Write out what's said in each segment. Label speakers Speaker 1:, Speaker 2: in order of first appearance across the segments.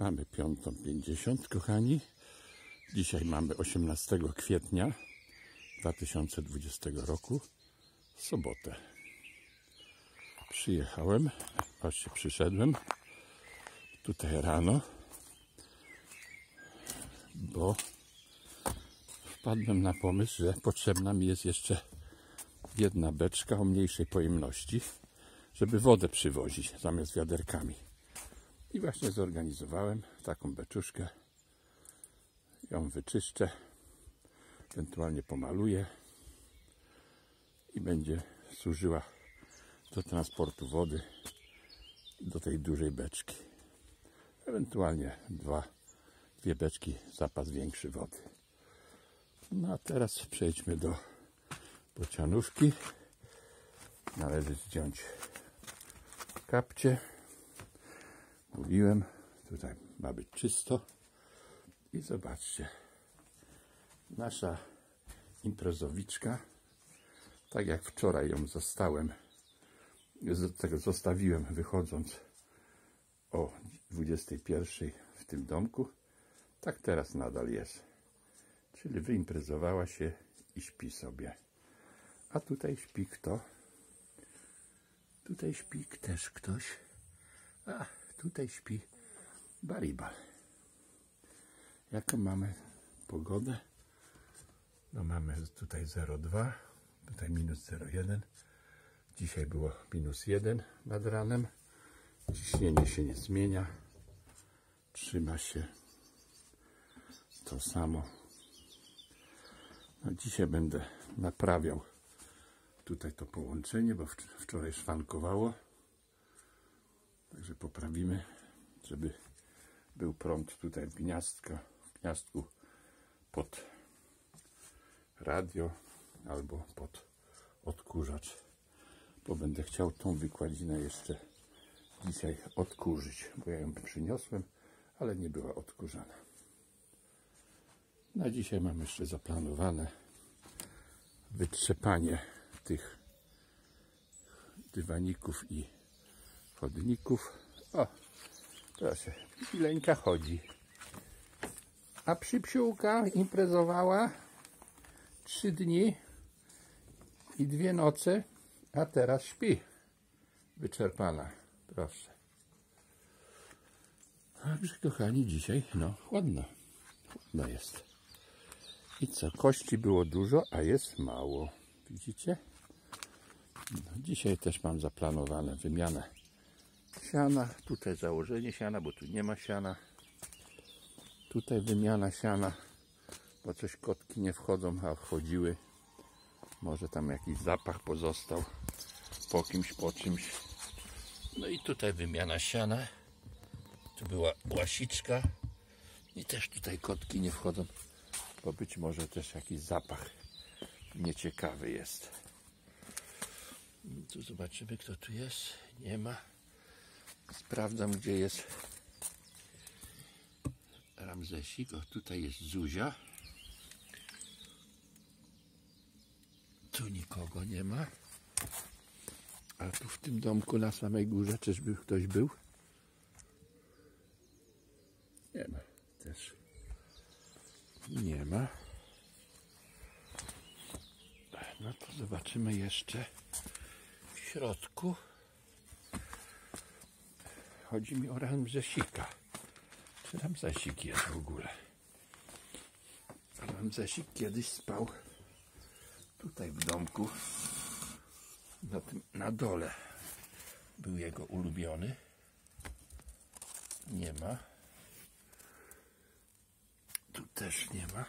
Speaker 1: Mamy 5:50, kochani. Dzisiaj mamy 18 kwietnia 2020 roku, sobotę. Przyjechałem, właśnie przyszedłem tutaj rano, bo wpadłem na pomysł, że potrzebna mi jest jeszcze jedna beczka o mniejszej pojemności, żeby wodę przywozić zamiast wiaderkami. I właśnie zorganizowałem taką beczuszkę. Ją wyczyszczę, ewentualnie pomaluję i będzie służyła do transportu wody do tej dużej beczki. Ewentualnie dwie beczki, zapas większy wody. No a teraz przejdźmy do bocianówki. Należy zdjąć kapcie. Mówiłem, tutaj ma być czysto. I zobaczcie, nasza imprezowiczka, tak jak wczoraj ją zostawiłem wychodząc o 21 w tym domku, tak teraz nadal jest. Czyli wyimprezowała się i śpi sobie. A tutaj śpi kto? Tutaj śpi też ktoś. A tutaj śpi Baribal. Jaką mamy pogodę? No mamy tutaj 0,2, tutaj minus 0,1. Dzisiaj było minus 1 nad ranem. Ciśnienie się nie zmienia. Trzyma się to samo. No dzisiaj będę naprawiał tutaj to połączenie, bo wczoraj szwankowało. Także poprawimy, żeby był prąd tutaj w gniazdku pod radio albo pod odkurzacz, bo będę chciał tą wykładzinę jeszcze dzisiaj odkurzyć, bo ja ją przyniosłem, ale nie była odkurzana. Na dzisiaj mam jeszcze zaplanowane wytrzepanie tych dywaników i chodników. O, proszę, Ileńka chodzi. A Przypsiółka imprezowała 3 dni i 2 noce, a teraz śpi. Wyczerpana. Proszę. Także kochani, dzisiaj chłodno. Chłodno jest. I co? Kości było dużo, a jest mało. Widzicie? No, dzisiaj też mam zaplanowane wymianę siana. Tutaj założenie siana, bo tu nie ma siana. Tutaj wymiana siana, bo coś kotki nie wchodzą, a wchodziły. Może tam jakiś zapach pozostał po kimś, po czymś. No i tutaj wymiana siana. Tu była łasiczka. I też tutaj kotki nie wchodzą, bo być może też jakiś zapach nieciekawy jest. Tu zobaczymy, kto tu jest. Nie ma. Sprawdzam, gdzie jest Ramzesik. O, tutaj jest Zuzia. Tu nikogo nie ma. A tu w tym domku na samej górze czyżby ktoś był? Nie ma. Też nie ma. No to zobaczymy jeszcze w środku. Chodzi mi o Ramzesika. Czy Ramzesik jest w ogóle? Ramzesik kiedyś spał tutaj w domku. Na dole był jego ulubiony. Nie ma. Tu też nie ma.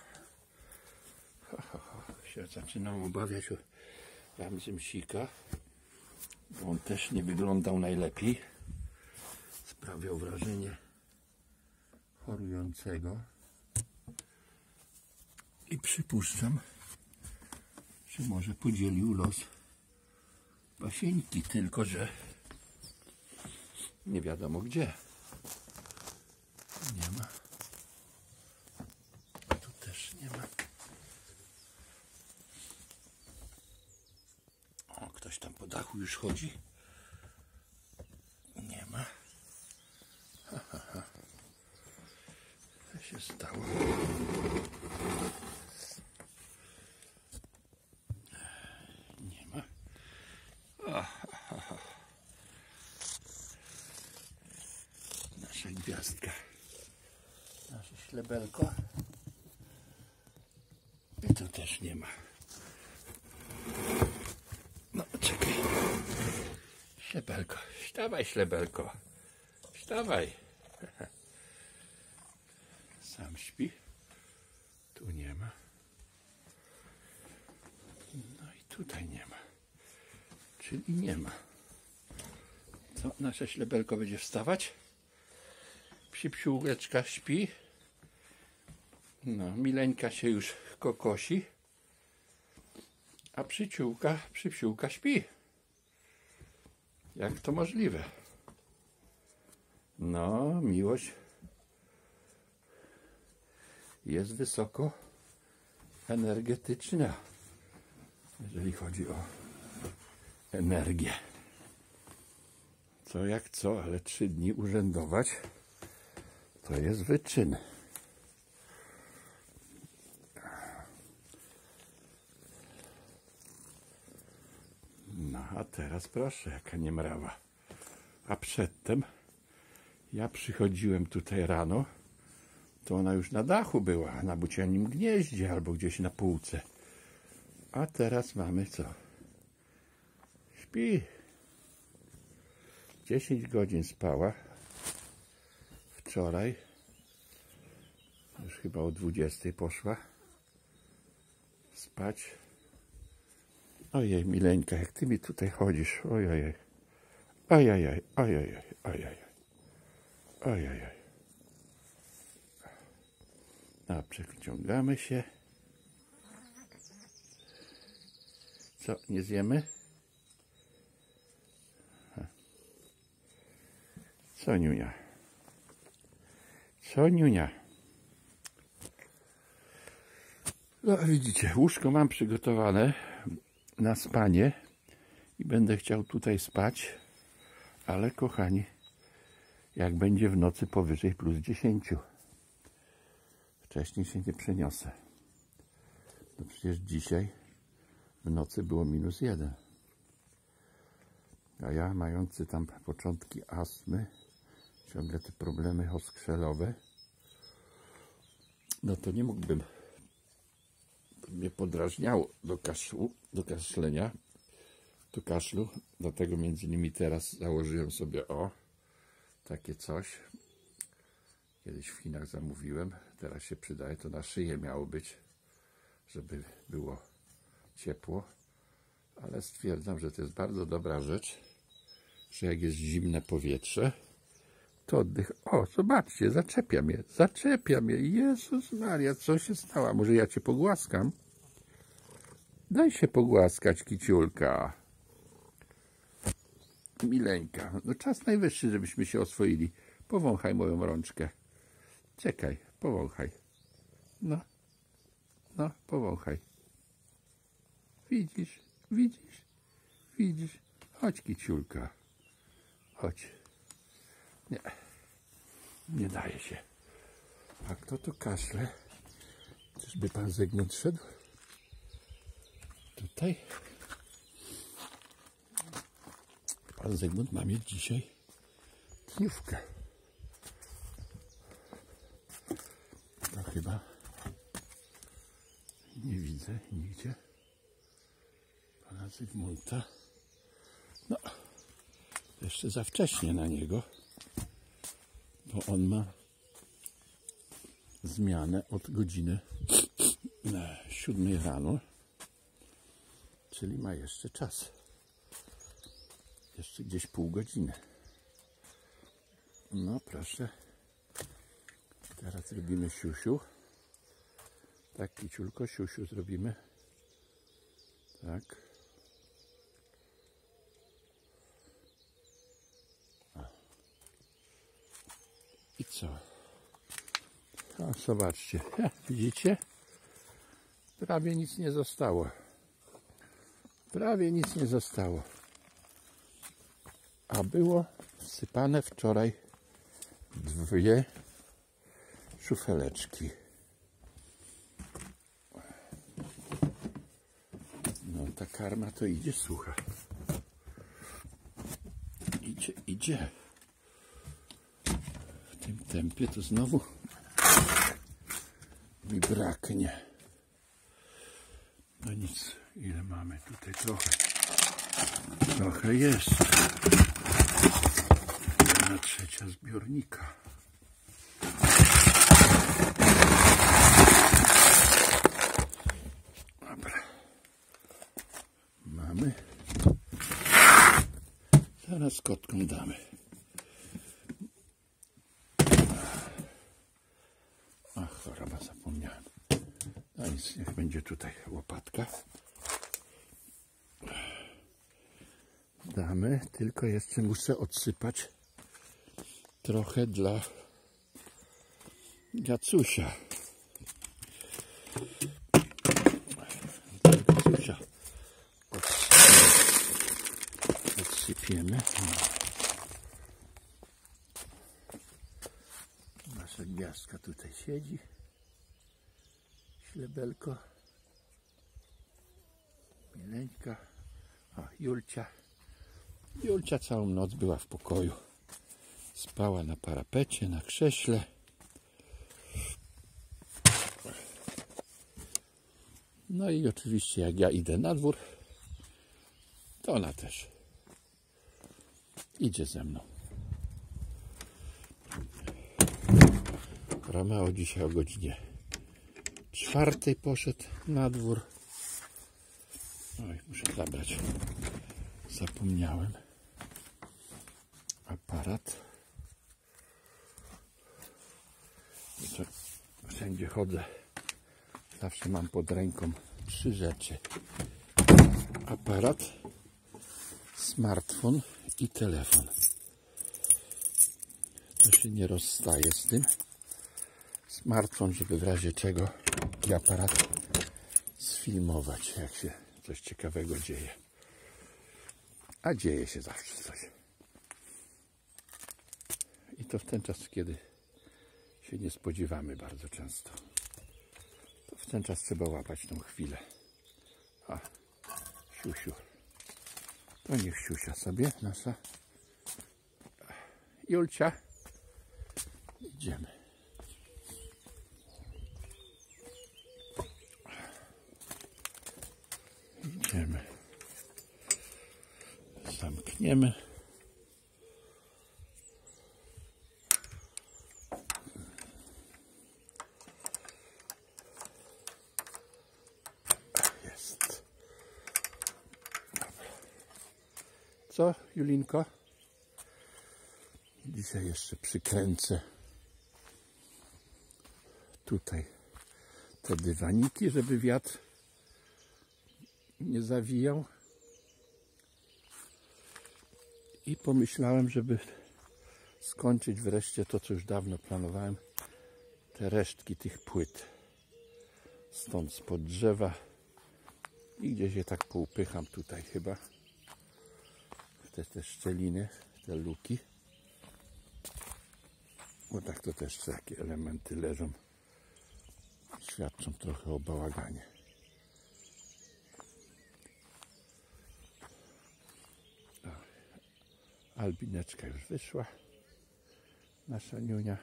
Speaker 1: Się zaczynam obawiać o Ramzesika, bo on też nie wyglądał najlepiej. Sprawiał wrażenie chorującego. I przypuszczam, że może podzielił los Basieńki, tylko że nie wiadomo gdzie. Nie ma. Tu też nie ma. O, ktoś tam po dachu już chodzi. Nie ma. nasza gwiazdka. Nasze ślebelko. I tu też nie ma. No, czekaj. Ślebelko. Wstawaj, ślebelko. Wstawaj. Sam śpi. Tu nie ma. No i tutaj nie ma. Czyli nie ma. Co? Nasze ślebelko będzie wstawać? Psiułeczka śpi. No, Mileńka się już kokosi. A przypsiółka śpi. Jak to możliwe? No, miłość jest wysoko energetyczna, jeżeli chodzi o energię. Co jak co, ale 3 dni urzędować to jest wyczyn. No a teraz proszę, jaka niemrawa. A przedtem ja przychodziłem tutaj rano, to ona już na dachu była, na bucianim gnieździe albo gdzieś na półce. A teraz mamy co? Śpi. 10 godzin spała. Wczoraj już chyba o 20 poszła spać. Ojej, Mileńka, jak ty mi tutaj chodzisz. Ojej. Ojej, ojej, ojej. Ojej. No, przeciągamy się. Co, nie zjemy? Co, Niunia? Co, Niunia? No, widzicie, łóżko mam przygotowane na spanie i będę chciał tutaj spać, ale kochani, jak będzie w nocy powyżej +10, wcześniej się nie przeniosę. No przecież dzisiaj w nocy było -1. A ja, mający tam początki astmy, ciągle te problemy oskrzelowe, no to nie mógłbym, mnie podrażniało do kaszlenia, do kaszlu, dlatego między innymi teraz założyłem sobie takie coś. Kiedyś w Chinach zamówiłem, teraz się przydaje, to na szyję miało być, żeby było ciepło, ale stwierdzam, że to jest bardzo dobra rzecz, że jak jest zimne powietrze, to oddech... O, zobaczcie, zaczepia mnie. Jezus Maria, co się stało? Może ja cię pogłaskam? Daj się pogłaskać, kiciulka. Mileńka, no czas najwyższy, żebyśmy się oswoili. Powąchaj moją rączkę. Czekaj, powąchaj. No, powąchaj. Widzisz. Chodź, kiciulka. Chodź. Nie daje się. A kto tu kaszle? Czyżby pan Zygmunt szedł? Tutaj? Pan Zygmunt ma mieć dzisiaj dniówkę. No chyba nie widzę nigdzie pana Zygmunta. No, jeszcze za wcześnie na niego, bo on ma zmianę od godziny 7 rano, czyli ma jeszcze czas. Jeszcze gdzieś pół godziny. No proszę. Teraz zrobimy siusiu. Tak, kiciulko, siusiu zrobimy. Tak. I co? O, zobaczcie. Widzicie? Prawie nic nie zostało. Prawie nic nie zostało. A było wsypane wczoraj 2 szufeleczki. No ta karma to idzie sucha. Idzie. tempie, to znowu mi braknie. No nic, ile mamy tutaj? Trochę jest. 1/3 zbiornika. Dobra. Mamy. Zaraz kotkom damy. Ach, choroba, zapomniałem. No nic, niech będzie tutaj łopatka. Damy, tylko jeszcze muszę odsypać trochę dla Gacusia. Odsypiemy. Nasza gwiazdka tutaj siedzi. Ślebelko. Mileńka. O, Julcia. Julcia całą noc była w pokoju. Spała na parapecie, na krześle. No i oczywiście jak ja idę na dwór, to ona też idzie ze mną. Romeo dzisiaj o godzinie 4 poszedł na dwór. Oj, muszę zabrać. Zapomniałem. Aparat. Wszędzie chodzę. Zawsze mam pod ręką 3 rzeczy. Aparat, smartfon i telefon. To się nie rozstaje z tym. Smartfon, żeby w razie czego i aparat sfilmować, jak się coś ciekawego dzieje. A dzieje się zawsze coś. I to w ten czas, kiedy się nie spodziewamy bardzo często. To w ten czas trzeba łapać tą chwilę. A, siusiu. To niech siusia sobie, nasza Julcia. Idziemy. Idziemy. Zamkniemy. Jest. Dobra. Co, Julinko? Dzisiaj jeszcze przykręcę tutaj te dywaniki, żeby wiatr nie zawijał. I pomyślałem, żeby skończyć wreszcie to, co już dawno planowałem. Te resztki tych płyt. Stąd spod drzewa. I gdzieś je tak poupycham tutaj chyba. W te szczeliny, te luki. Bo tak to też takie elementy leżą. Świadczą trochę o bałaganie. Albineczka już wyszła. Nasza niunia.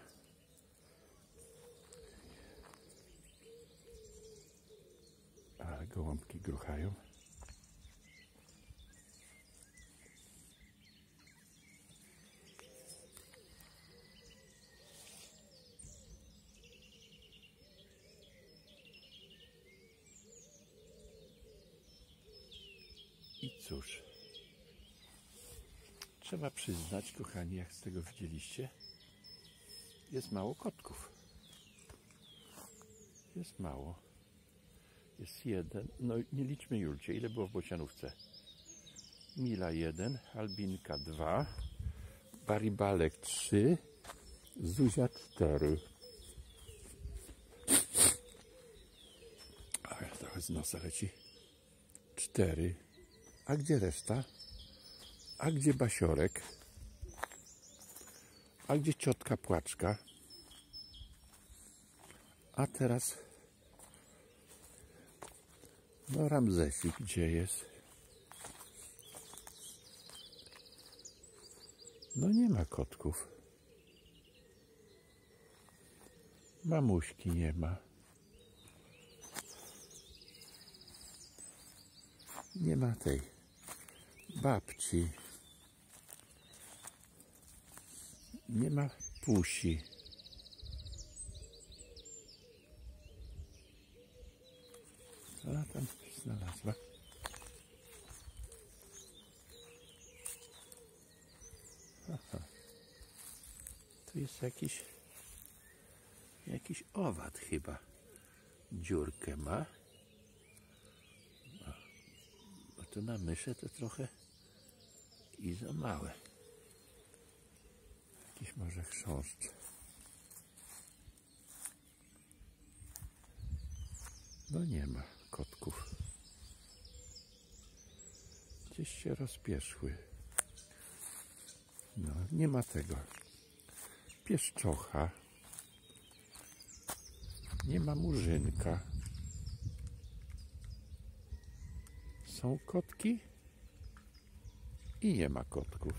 Speaker 1: Ale gołąbki gruchają. I cóż, trzeba przyznać, kochani, jak z tego widzieliście, jest mało kotków. Jest mało. Jest 1. No nie liczmy Julcie. Ile było w bocianówce? Mila 1, Albinka 2, Baribalek 3, Zuzia 4. Ach, trochę z nosa leci. 4. A gdzie reszta? A gdzie Basiorek? A gdzie ciotka Płaczka? A teraz no Ramzesik gdzie jest? No nie ma kotków. Mamuśki nie ma. Nie ma tej babci. Nie ma Pusi. Co ona tam znalazła? Aha. Tu jest jakiś owad chyba. Dziurkę ma. Bo to na myszę to trochę i za małe. Jakiś może chrząszcz. No nie ma kotków. Gdzieś się rozpieszły. No, nie ma tego. Pieszczocha. Nie ma murzynka. Są kotki i nie ma kotków.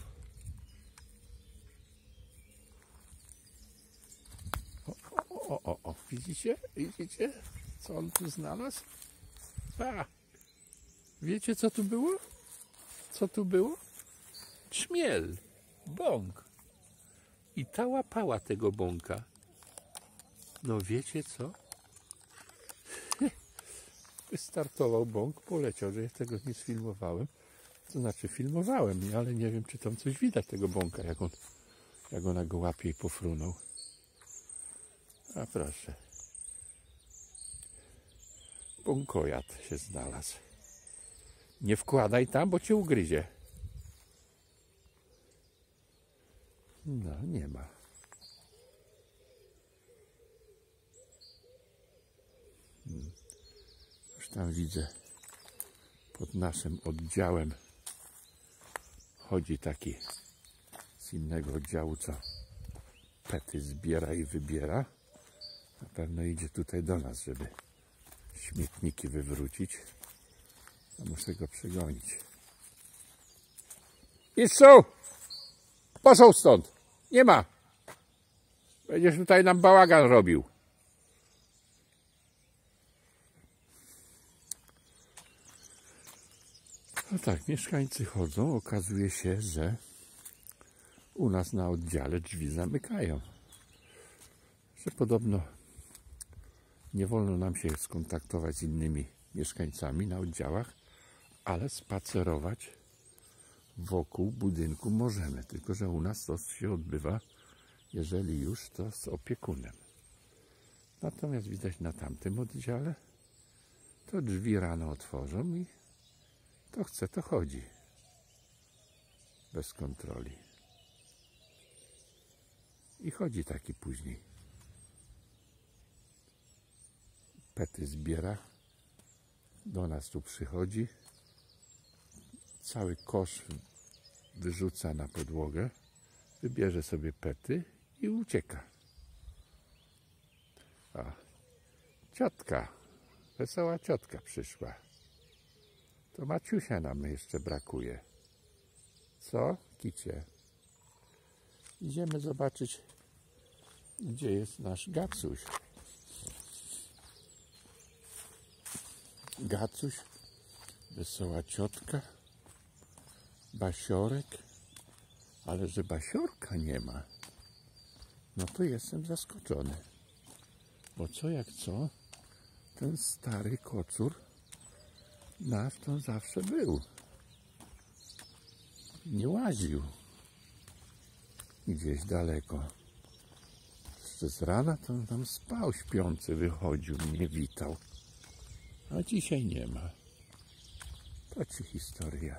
Speaker 1: O, widzicie? Widzicie? Co on tu znalazł? A! Wiecie, co tu było? Co tu było? Czmiel. Bąk. I ta łapała tego bąka. No wiecie co? Wystartował bąk, poleciał, że ja tego nie sfilmowałem. To znaczy filmowałem, ale nie wiem, czy tam coś widać tego bąka, jak ona go łapie i pofrunął. A proszę. Bąkojad się znalazł. Nie wkładaj tam, bo cię ugryzie. No, nie ma. Już tam widzę, pod naszym oddziałem chodzi taki z innego oddziału, co pety zbiera i wybiera. Na pewno idzie tutaj do nas, żeby śmietniki wywrócić. A muszę go przegonić. Mistrzu! Poszł stąd! Nie ma! Będziesz tutaj nam bałagan robił. No tak, mieszkańcy chodzą. Okazuje się, że u nas na oddziale drzwi zamykają. Że podobno nie wolno nam się skontaktować z innymi mieszkańcami na oddziałach, ale spacerować wokół budynku możemy. Tylko że u nas to się odbywa, jeżeli już, to z opiekunem. Natomiast widać na tamtym oddziale, to drzwi rano otworzą i to chce, to chodzi. Bez kontroli. I chodzi taki później. Pety zbiera. Do nas tu przychodzi. Cały kosz wyrzuca na podłogę. Wybierze sobie pety i ucieka. A ciotka, wesoła ciotka przyszła. To Maciusia nam jeszcze brakuje. Co, kicie? Idziemy zobaczyć, gdzie jest nasz Gacuś. Gacuś, wesoła ciotka, Basiorek, ale że Basiorka nie ma, no to jestem zaskoczony. Bo co jak co, ten stary kocur nasz to zawsze był. Nie łaził gdzieś daleko. Jeszcze z rana to on tam spał śpiący, wychodził, mnie witał. A dzisiaj nie ma. To ci historia.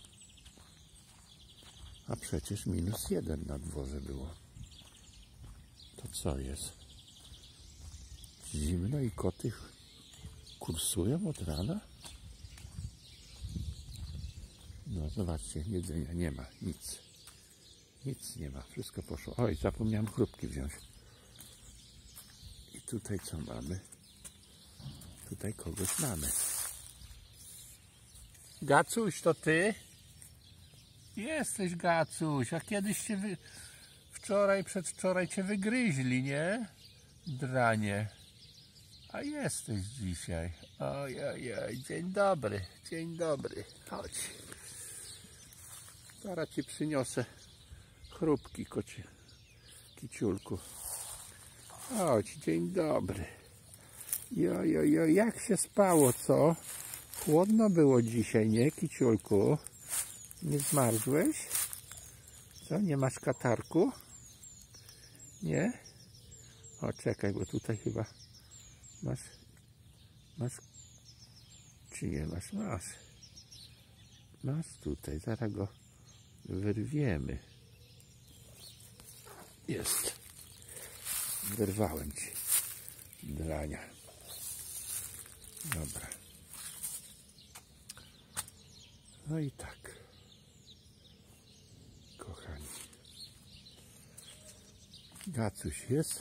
Speaker 1: A przecież -1 na dworze było. To co jest? Zimno i koty kursują od rana? No zobaczcie, jedzenia nie ma, nic. Nic nie ma, wszystko poszło. Oj, zapomniałem chrupki wziąć. I tutaj co mamy? Tutaj kogoś mamy. Gacuś, to ty? Jesteś, Gacuś, a kiedyś cię wczoraj, przedwczoraj cię wygryźli, nie? Dranie. A jesteś dzisiaj. Ojej, dzień dobry, dzień dobry. Chodź. Zaraz ci przyniosę chrupki, kiciulku. Chodź, dzień dobry. Jojojo, jak się spało, co? Chłodno było dzisiaj, nie, kiciulku? Nie zmarzłeś? Co, nie masz katarku? Nie? O, czekaj, bo tutaj chyba masz, czy nie masz? Masz tutaj, zaraz go wyrwiemy. Jest. Wyrwałem ci drania. Dobra. No i tak, kochani. Gacuś jest.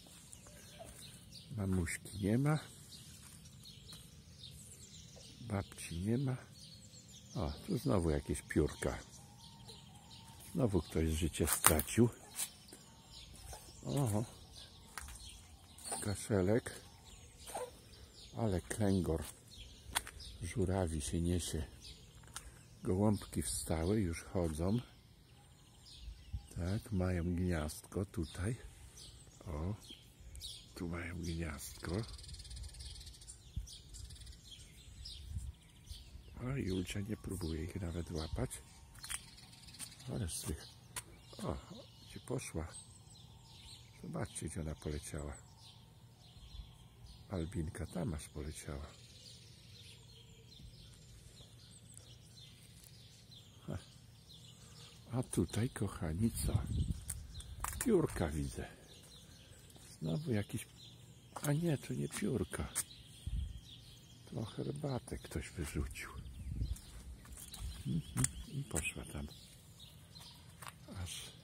Speaker 1: Mamuśki nie ma. Babci nie ma. O, tu znowu jakieś piórka. Znowu ktoś życie stracił. Oho. Kaszelek. Ale klęgor. Żurawi się niesie. Gołąbki wstały, już chodzą. Tak, mają gniazdko tutaj. O, tu mają gniazdko. O, Julcia nie próbuje ich nawet łapać. Ale swych. O, gdzie poszła? Zobaczcie, gdzie ona poleciała. Albinka tam aż poleciała. A tutaj, kochani, co? Piórka widzę. Znowu jakiś... A nie, to nie piórka. To herbatę ktoś wyrzucił. I poszła tam. Aż...